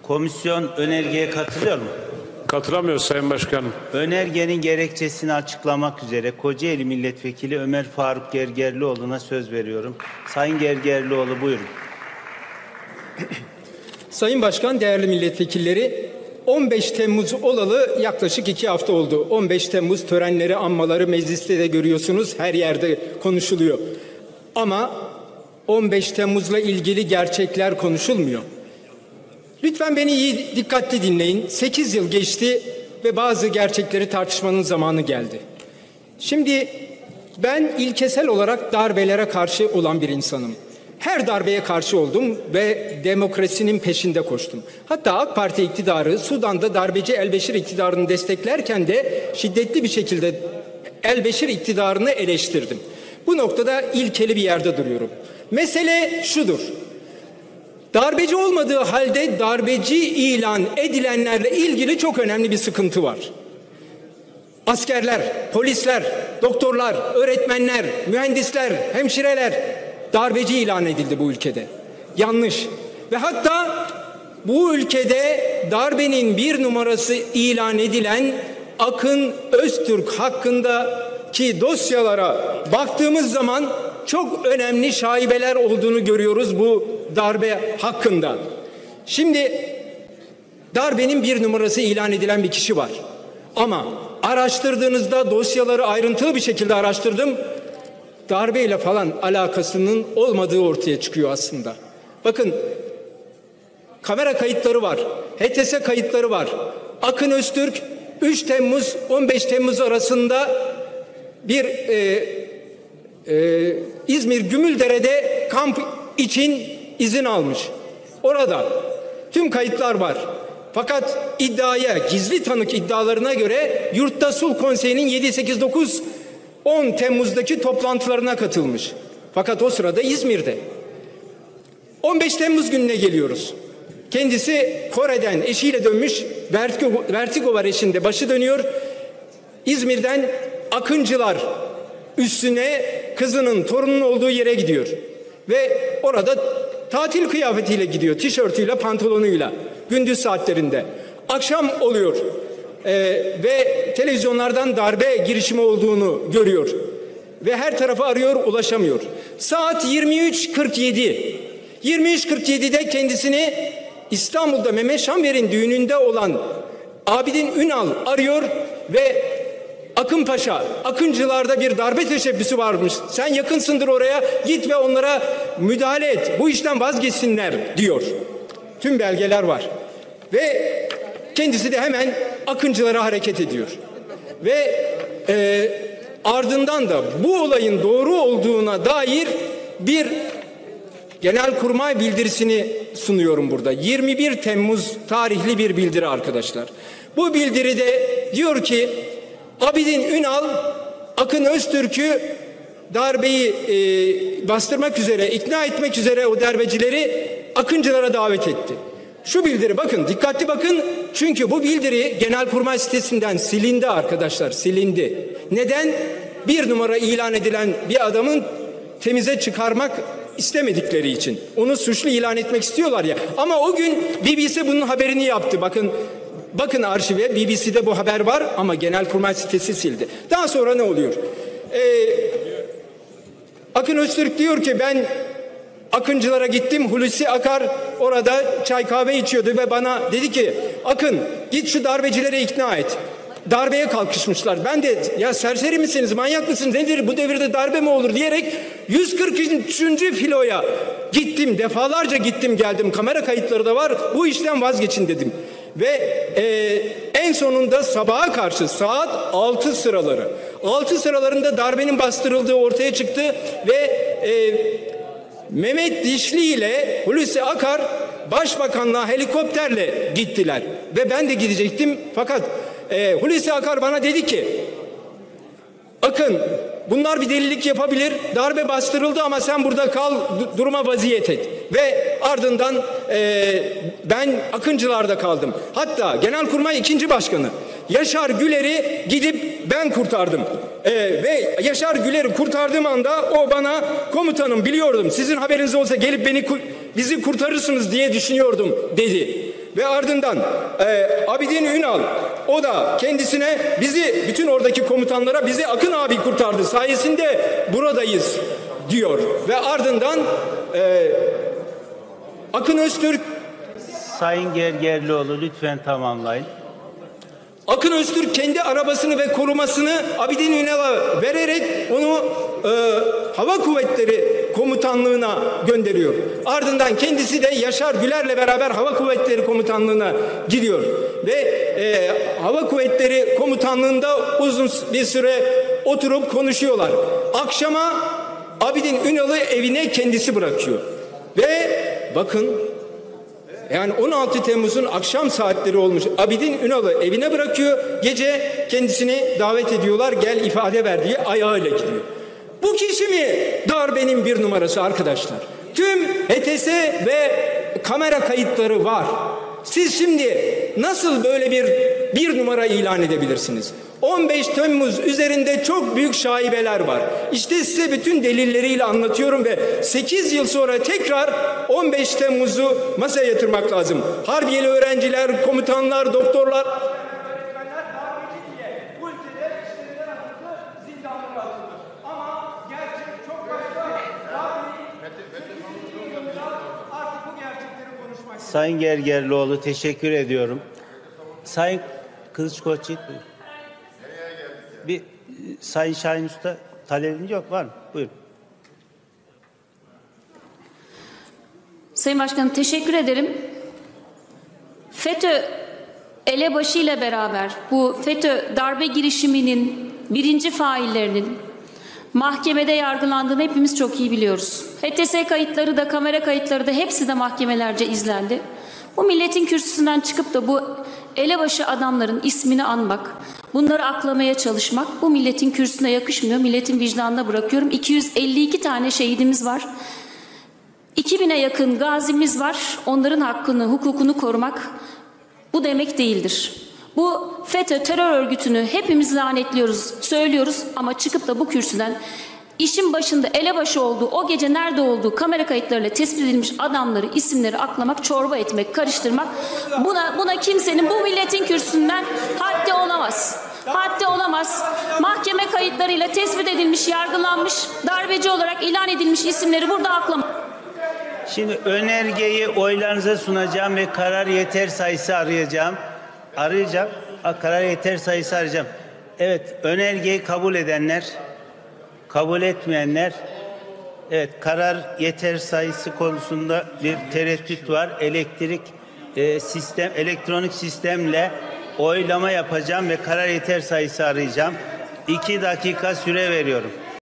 Komisyon önergeye katılıyor mu? Katılamıyor Sayın Başkanım. Önergenin gerekçesini açıklamak üzere Kocaeli Milletvekili Ömer Faruk Gergerlioğlu'na söz veriyorum. Sayın Gergerlioğlu, buyurun. Sayın Başkan, değerli milletvekilleri, 15 Temmuz olalı yaklaşık 2 hafta oldu. 15 Temmuz törenleri, anmaları mecliste de görüyorsunuz, her yerde konuşuluyor. Ama 15 Temmuz'la ilgili gerçekler konuşulmuyor. Lütfen beni iyi, dikkatli dinleyin. 8 yıl geçti ve bazı gerçekleri tartışmanın zamanı geldi. Şimdi ben ilkesel olarak darbelere karşı olan bir insanım. Her darbeye karşı oldum ve demokrasinin peşinde koştum. Hatta AK Parti iktidarı Sudan'da darbeci El-Beşir iktidarını desteklerken de şiddetli bir şekilde El-Beşir iktidarını eleştirdim. Bu noktada ilkeli bir yerde duruyorum. Mesele şudur. Darbeci olmadığı halde darbeci ilan edilenlerle ilgili çok önemli bir sıkıntı var. Askerler, polisler, doktorlar, öğretmenler, mühendisler, hemşireler darbeci ilan edildi bu ülkede. Yanlış. Ve hatta bu ülkede darbenin bir numarası ilan edilen Akın Öztürk hakkındaki dosyalara baktığımız zaman çok önemli şaibeler olduğunu görüyoruz bu darbe hakkında. Şimdi darbenin bir numarası ilan edilen bir kişi var. Ama araştırdığınızda, dosyaları ayrıntılı bir şekilde araştırdım, darbeyle falan alakasının olmadığı ortaya çıkıyor aslında. Bakın, kamera kayıtları var, HTS kayıtları var. Akın Öztürk 3 Temmuz 15 Temmuz arasında bir İzmir Gümüldere'de kamp için izin almış. Orada tüm kayıtlar var. Fakat iddiaya, gizli tanık iddialarına göre Yurtta Sulh Konseyi'nin 7, 8, 9, 10 Temmuz'daki toplantılarına katılmış. Fakat o sırada İzmir'de. 15 Temmuz gününe geliyoruz. Kendisi Kore'den eşiyle dönmüş, vertigo var eşinde, başı dönüyor. İzmir'den Akıncılar üstüne kızının, torunun olduğu yere gidiyor. Ve orada tatil kıyafetiyle gidiyor, tişörtüyle, pantolonuyla, gündüz saatlerinde. Akşam oluyor ve televizyonlardan darbe girişimi olduğunu görüyor. Ve her tarafı arıyor, ulaşamıyor. Saat 23.47. 23.47'de kendisini İstanbul'da Mehmet Şamver'in düğününde olan Abidin Ünal arıyor ve Akın Paşa, Akıncılar'da bir darbe teşebbüsü varmış. Sen yakınsındır oraya, git ve onlara müdahale et. Bu işten vazgeçsinler diyor. Tüm belgeler var. Ve kendisi de hemen Akıncılar'a hareket ediyor. Ve ardından da bu olayın doğru olduğuna dair bir Genelkurmay bildirisini sunuyorum burada. 21 Temmuz tarihli bir bildiri arkadaşlar. Bu bildiride diyor ki Abidin Ünal Akın Öztürk'ü darbeyi bastırmak üzere, ikna etmek üzere o darbecileri Akıncılara davet etti. Şu bildiri, bakın, dikkatli bakın, çünkü bu bildiri Genelkurmay sitesinden silindi arkadaşlar, silindi. Neden? Bir numara ilan edilen bir adamın temize çıkarmak istemedikleri için. Onu suçlu ilan etmek istiyorlar ya. Ama o gün BBC bunun haberini yaptı. Bakın arşive, BBC'de bu haber var ama Genelkurmay sitesi sildi. Daha sonra ne oluyor? Akın Öztürk diyor ki ben Akıncılara gittim. Hulusi Akar orada çay kahve içiyordu ve bana dedi ki Akın git şu darbecileri ikna et. Darbeye kalkışmışlar. Ben de ya serseri misiniz, manyak mısınız, nedir bu devirde darbe mi olur diyerek 143. filoya gittim. Defalarca gittim geldim. Kamera kayıtları da var. Bu işten vazgeçin dedim. Ve en sonunda sabaha karşı saat 6 sıraları. 6 sıralarında darbenin bastırıldığı ortaya çıktı ve Mehmet Dişli ile Hulusi Akar Başbakanlığa helikopterle gittiler. Ve ben de gidecektim fakat Hulusi Akar bana dedi ki Akın bunlar bir delilik yapabilir, darbe bastırıldı ama sen burada kal, duruma vaziyet et. Ve ardından ben Akıncılar'da kaldım. Hatta Genelkurmay 2. Başkanı Yaşar Güler'i gidip ben kurtardım. Ve Yaşar Güler'i kurtardığım anda o bana komutanım biliyordum sizin haberiniz olsa gelip bizi kurtarırsınız diye düşünüyordum dedi. Ve ardından Abidin Ünal, o da kendisine bütün oradaki komutanlara bizi Akın abi kurtardı sayesinde buradayız diyor. Ve ardından Akın Öztürk, Sayın Gergerlioğlu lütfen tamamlayın. Akın Öztürk kendi arabasını ve korumasını Abidin Ünal'a vererek onu Hava Kuvvetleri Komutanlığı'na gönderiyor. Ardından kendisi de Yaşar Güler'le beraber Hava Kuvvetleri Komutanlığı'na gidiyor. Ve Hava Kuvvetleri Komutanlığı'nda uzun bir süre oturup konuşuyorlar. Akşama Abidin Ünal'ı evine kendisi bırakıyor. Ve bakın, yani 16 Temmuz'un akşam saatleri olmuş. Abidin Ünal'ı evine bırakıyor. Gece kendisini davet ediyorlar. Gel ifade ver diye, ayağıyla gidiyor. Bu kişi mi darbenin bir numarası arkadaşlar? Tüm HTS ve kamera kayıtları var. Siz şimdi nasıl böyle bir numara ilan edebilirsiniz? 15 Temmuz üzerinde çok büyük şaibeler var. İşte size bütün delilleriyle anlatıyorum ve 8 yıl sonra tekrar 15 Temmuz'u masaya yatırmak lazım. Harbiyeli öğrenciler, komutanlar, doktorlar, bu ülkede işlerinden atıldı, zindanlara atıldı. Ama gerçek çok başka. Artık bu gerçekleri konuşmak. Sayın Gergerlioğlu teşekkür ediyorum. Sayın Kılıçkoçyiğit buyurun. Bir Sayın Şahin Usta talebiniz yok var mı? Buyurun. Sayın Başkanım teşekkür ederim. FETÖ elebaşı ile beraber bu FETÖ darbe girişiminin birinci faillerinin mahkemede yargılandığını hepimiz çok iyi biliyoruz. HTS kayıtları da, kamera kayıtları da hepsi de mahkemelerce izlendi. Bu milletin kürsüsünden çıkıp da bu elebaşı adamların ismini anmak, bunları aklamaya çalışmak bu milletin kürsüsüne yakışmıyor. Milletin vicdanına bırakıyorum. 252 tane şehidimiz var. 2000'e yakın gazimiz var. Onların hakkını, hukukunu korumak bu demek değildir. Bu FETÖ terör örgütünü hepimiz lanetliyoruz, söylüyoruz ama çıkıp da bu kürsüden işin başında elebaşı olduğu, o gece nerede olduğu kamera kayıtlarıyla tespit edilmiş adamları, isimleri aklamak, çorba etmek, karıştırmak, buna kimsenin bu milletin kürsüsünden haddi olamaz. Haddi olamaz. Mahkeme kayıtlarıyla tespit edilmiş, yargılanmış, darbeci olarak ilan edilmiş isimleri burada aklamak. Şimdi önergeyi oylarınıza sunacağım ve karar yeter sayısı arayacağım. Karar yeter sayısı arayacağım. Evet, önergeyi kabul edenler, kabul etmeyenler, evet, karar yeter sayısı konusunda bir tereddüt var. Elektronik sistemle oylama yapacağım ve karar yeter sayısı arayacağım. 2 dakika süre veriyorum.